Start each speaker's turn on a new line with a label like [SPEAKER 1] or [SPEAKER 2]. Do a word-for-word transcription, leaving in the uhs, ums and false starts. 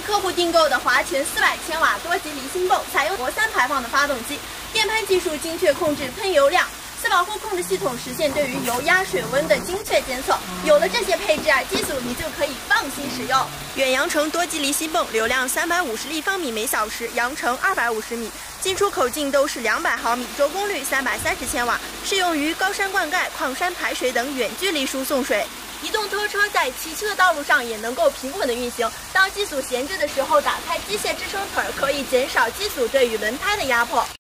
[SPEAKER 1] 客户订购的华全四百千瓦多级离心泵，采用活三排放的发动机，电喷技术精确控制喷油量。 四保护控制系统实现对于油压、水温的精确监测。有了这些配置啊，机组你就可以放心使用。远洋城多级离心泵流量三百五十立方米每小时，扬程二百五十米，进出口径都是两百毫米，轴功率三百三十千瓦，适用于高山灌溉、矿山排水等远距离输送水。移动拖车在崎岖的道路上也能够平稳的运行。当机组闲置的时候，打开机械支撑腿，可以减少机组对于轮胎的压迫。